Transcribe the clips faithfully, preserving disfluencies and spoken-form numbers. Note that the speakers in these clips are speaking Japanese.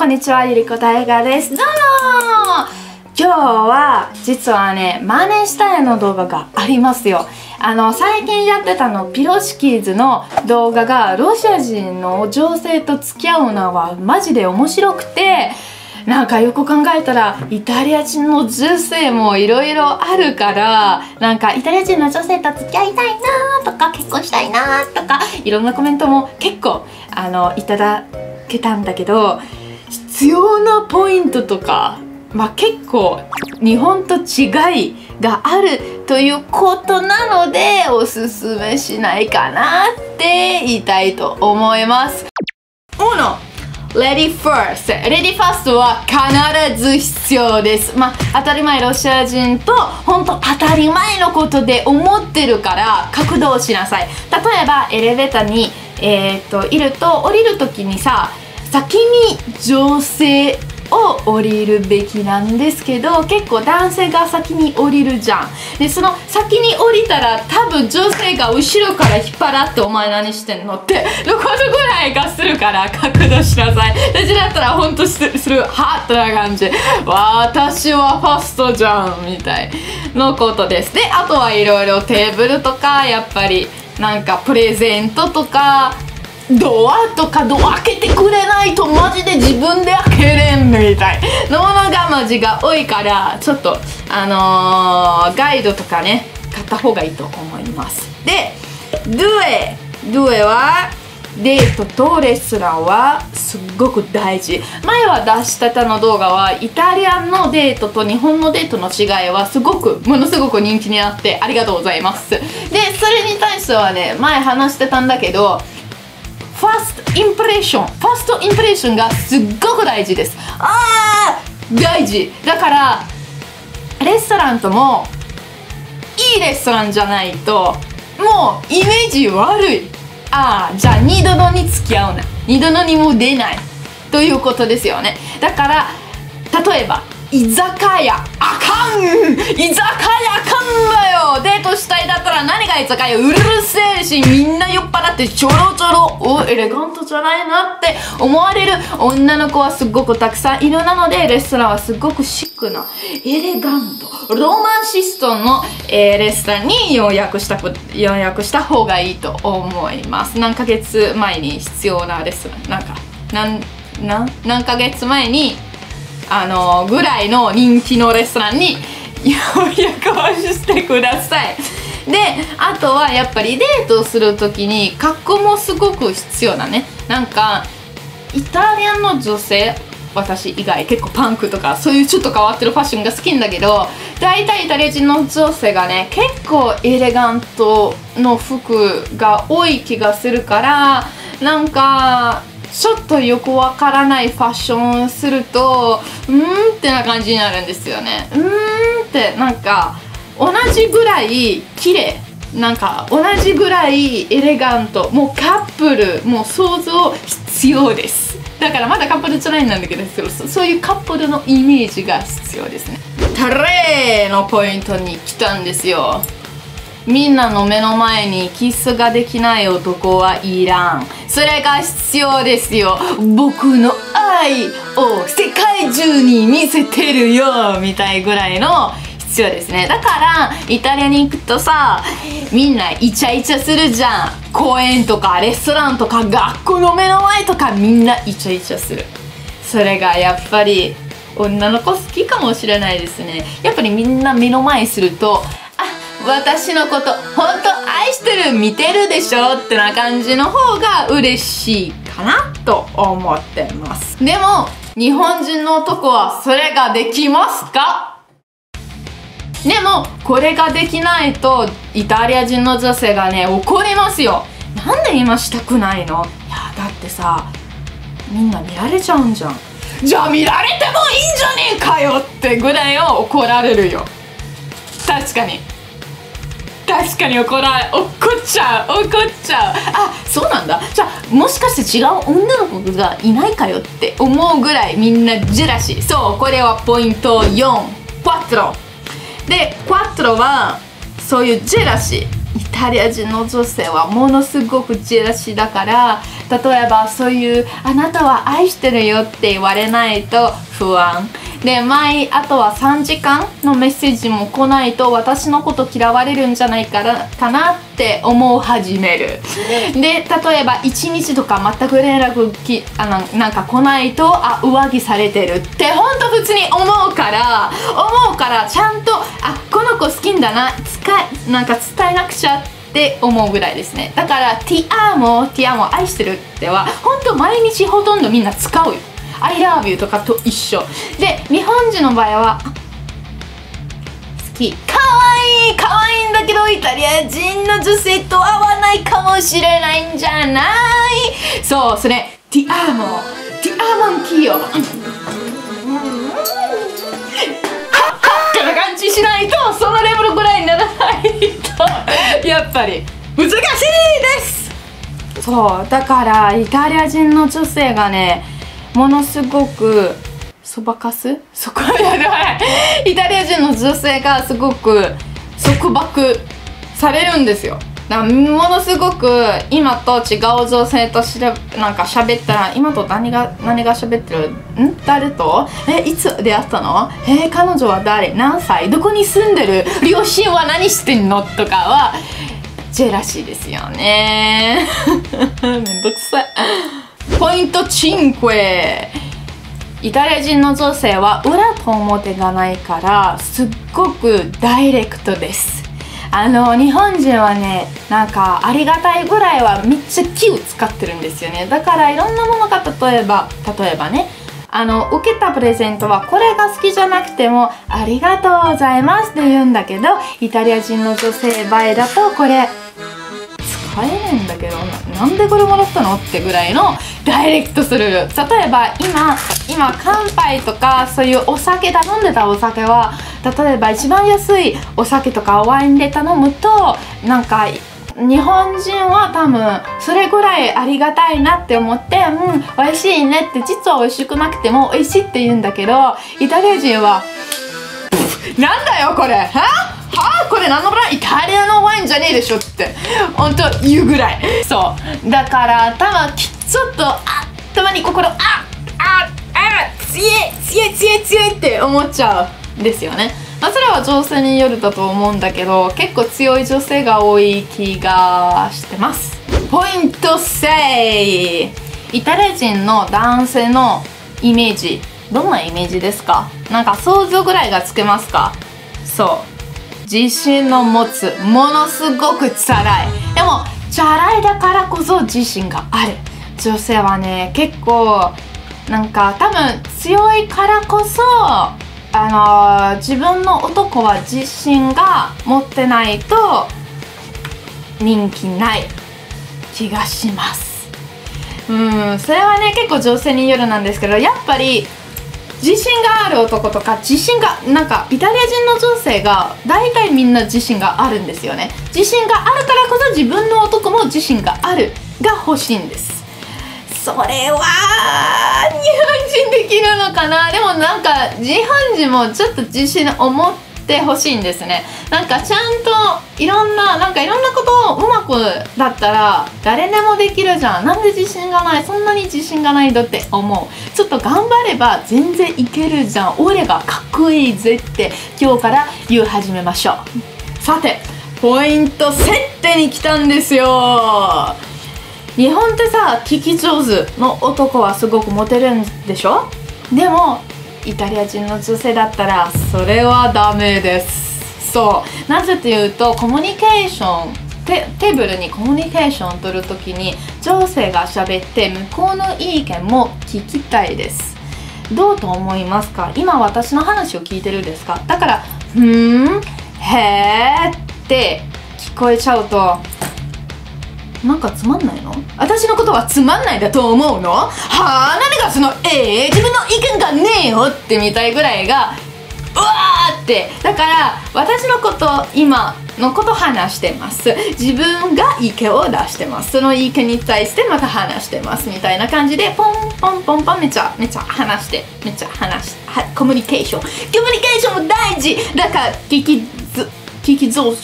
こんにちは、ゆりこたえがです。どうも今日は実はね、真似したいの動画がありますよ。あの最近やってたのピロシキーズの動画がロシア人の女性と付き合うのはマジで面白くて、なんかよく考えたらイタリア人の女性もいろいろあるから、なんかイタリア人の女性と付き合いたいなとか結婚したいなとかいろんなコメントも結構あのいただけたんだけど、必要なポイントとか、まあ、結構日本と違いがあるということなのでおすすめしないかなって言いたいと思います。uno Ready first Ready first は必ず必要です。まあ当たり前、ロシア人と本当当たり前のことで思ってるから覚悟しなさい。例えばエレベーターに、えー、っといると降りる時にさ、先に女性を降りるべきなんですけど、結構男性が先に降りるじゃん。でその先に降りたら多分女性が後ろから引っ張って「お前何してんの?」ってどことぐらいがするから覚悟しなさい。私だったらほんとするハッとな感じ、私はファストじゃんみたいのことです。であとはいろいろテーブルとか、やっぱりなんかプレゼントとか、ドアとかドア開けてくれないとマジで自分で開けれんみたいなものがマジが多いから、ちょっとあのー、ガイドとかね買った方がいいと思います。でドゥエドゥエはデートとレストランはすっごく大事。前は出したたの動画はイタリアンのデートと日本のデートの違いはすごくものすごく人気になってありがとうございます。でそれに対してはね、前話してたんだけど、ファーストインプレッション、ファーストインプレッションがすっごく大事です。あー大事だから、レストランともいいレストランじゃないともうイメージ悪い。ああじゃあ二度のに付き合うな、二度のにも出ないということですよね。だから例えば居酒屋あかん、居酒屋あかんだよ。デートしたいだったら何が居酒屋、うるせえし、みんな酔っ払ってちょろちょろ、おエレガントじゃないなって思われる女の子はすっごくたくさんいる。なのでレストランはすっごくシックなエレガントロマンシストの、えー、レストランに予約した予約した方がいいと思います。何ヶ月前に必要なレストラン、なんか何何何ヶ月前にあのぐらいの人気のレストランに予約をしてください。であとはやっぱりデートをする時に格好もすごく必要だね。なんかイタリアの女性、私以外結構パンクとかそういうちょっと変わってるファッションが好きんだけど、大体イタリア人の女性がね結構エレガントの服が多い気がするから、なんかちょっとよくわからないファッションをするとうーんってな感じになるんですよね。うーんってなんか同じぐらい綺麗、なんか同じぐらいエレガント、もうカップルもう想像必要です。だからまだカップルじゃないんだけど、そういうカップルのイメージが必要ですね。タレのポイントに来たんですよ。みんなの目の前にキスができない男はいらん。それが必要ですよ。僕の愛を世界中に見せてるよみたいぐらいの必要ですね。だからイタリアに行くとさ、みんなイチャイチャするじゃん。公園とかレストランとか学校の目の前とかみんなイチャイチャする。それがやっぱり女の子好きかもしれないですね。やっぱりみんな目の前にすると、私のこと本当愛してる、見てるでしょってな感じの方が嬉しいかなと思ってます。でも日本人の男はそれができますか？でもこれができないとイタリア人の女性がね怒りますよ。なんで今したくないの？いやだってさ、みんな見られちゃうんじゃん。じゃあ見られてもいいんじゃねえかよってぐらいを怒られるよ。確かに確かに怒られ、怒っちゃう怒っちゃう。あ、そうなんだ。じゃあもしかして違う女の子がいないかよって思うぐらいみんなジェラシー。そう、これはポイントよん、クワトロで、クワトロはそういうジェラシー。イタリア人の女性はものすごくジェラシーだから、例えばそういうあなたは愛してるよって言われないと不安で、毎あとはさんじかんのメッセージも来ないと私のこと嫌われるんじゃないかな、かなって思う始める。で、例えばいちにちとか全く連絡きあのなんか来ないと、あ、浮気されてるって本当普通に思うから思うからちゃんと、あ、この子好きんだな、使いなんか伝えなくちゃって思うぐらいですね。だからティアモティアモ愛してるっては本当毎日ほとんどみんな使うよ。I love you とかと一緒で、日本人の場合は好き、かわいいかわいいんだけどイタリア人の女性と合わないかもしれないんじゃない。そう、それティアモティアモンキヨこんな感じしないと、そのレベルぐらいにならないとやっぱり難しいです。そうだからイタリア人の女性がね、ものすごくそばかすそこイタリア人の女性がすごく束縛されるんですよ。だからものすごく今と違う女性としらなんか喋ったら、今と何が何が喋ってるん誰とえいつ出会ったのえ彼女は誰何歳どこに住んでる両親は何してんのとかはジェラシーですよねめんどくさい。ポイントご、イタリア人の女性は裏と表がないからすっごくダイレクトです。あの日本人はね、なんかありがたいぐらいはめっちゃ気を使ってるんですよね。だからいろんなものが例えば例えばね、あの受けたプレゼントはこれが好きじゃなくてもありがとうございますって言うんだけど、イタリア人の女性場合だとこれ使えないんだけど な, なんでこれもらったのってぐらいのダイレクトする。例えば今今乾杯とかそういうお酒頼んでたお酒は、例えば一番安いお酒とかワインで頼むと、なんか日本人は多分それぐらいありがたいなって思って、うん美味しいねって、実は美味しくなくても美味しいって言うんだけど、イタリア人はなんだよこれははこれ何のブランドイタリアのワインじゃねえでしょって本当言うぐらい。そうだから多分ちょっとあたまに心あああ強い強い強い強いって思っちゃうんですよね。まあ、それは女性によるだと思うんだけど、結構強い女性が多い気がしてます。ポイントさん、イタリア人の男性のイメージ、どんなイメージですか？なんか想像ぐらいがつけますか？そう自信の持つ、ものすごくチャラい。でもチャラいだからこそ自信がある。女性はね結構なんか多分強いからこそ、あのー、自分の男は自信が持ってないと人気ない気がします。うんそれはね結構女性によるなんですけど、やっぱり自信がある男とか、自信がなんかイタリア人の女性が大体みんな自信があるんですよね。自信があるからこそ自分の男も自信があるが欲しいんです。それは日本人できるのかな。でもなんか日本人もちょっと自信を持ってほしいんですね。なんかちゃんといろんななんかいろんなことをうまくだったら誰でもできるじゃん。なんで自信がない、そんなに自信がないのって思う。ちょっと頑張れば全然いけるじゃん、俺がかっこいいぜって今日から言い始めましょう。さてポイント設定に来たんですよ。日本ってさ、聞き上手の男はすごくモテるんでしょ。でもイタリア人の女性だったらそれはダメです。そうなぜというと、コミュニケーションテ, テーブルにコミュニケーションを取るときに女性が喋って向こうの意見も聞きたいです。どうと思いますか？今私の話を聞いてるんですか？だからふーんへーって聞こえちゃうと、なんかつまんないの？私のことはつまんないだと思うの？はあ、何がそのえー、自分の意見がねえよってみたいぐらいがうわーって。だから私のこと今のこと話してます。自分が意見を出してます。その意見に対してまた話してますみたいな感じでポンポンポンポンめちゃめちゃ話してめちゃ話しはコミュニケーションコミュニケーションも大事だから聞きず聞き上手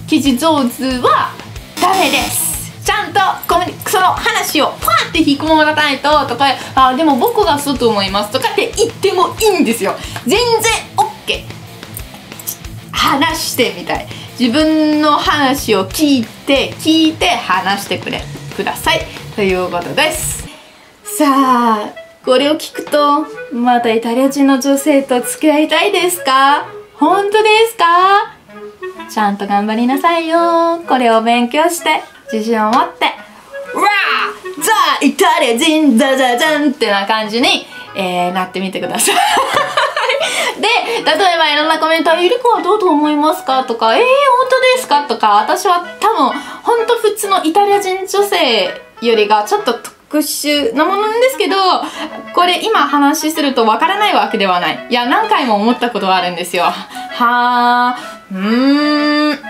生地上手はダメです。ちゃんとコミュその話をパーって引き込まないととか、あでも僕がそうと思いますとかって言ってもいいんですよ。全然 OK。 話してみたい、自分の話を聞いて聞いて話してくれくださいということです。さあこれを聞くとまたイタリア人の女性と付き合いたいですか？本当ですか？ちゃんと頑張りなさいよ。これを勉強して自信を持って、うわーザ・イタリア人ザザザンってな感じに、えー、なってみてください。で、例えばいろんなコメント、ゆりこはどうと思いますかとか、えー、本当ですかとか、私は多分、本当普通のイタリア人女性よりがちょっと特殊なものなんですけど、これ今話するとわからないわけではない。いや、何回も思ったことがあるんですよ。はー、うーん、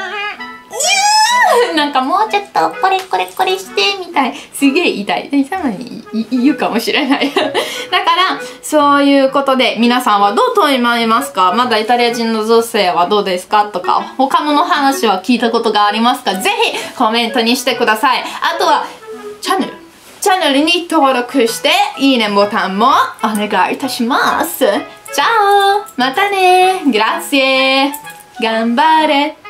なんかもうちょっとこれこれこれしてみたい、すげえ痛いたまに言うかもしれない。だからそういうことで皆さんはどう思いますか？まだイタリア人の女性はどうですかとか、他の話は聞いたことがありますか？ぜひコメントにしてください。あとはチャンネルチャンネルに登録していいねボタンもお願いいたします。チャオまたねグラッシェ頑張れ。